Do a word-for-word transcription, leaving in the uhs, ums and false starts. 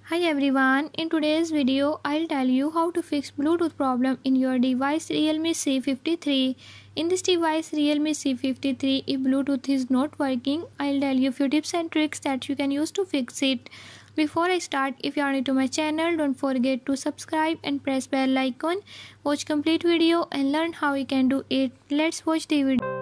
Hi everyone, in today's video I'll tell you how to fix Bluetooth problem in your device Realme C fifty-three. In this device Realme C fifty-three, if Bluetooth is not working, I'll tell you few tips and tricks that you can use to fix it. Before I start, if you are new to my channel, don't forget to subscribe and press bell icon. Watch complete video and learn how you can do it. Let's watch the video.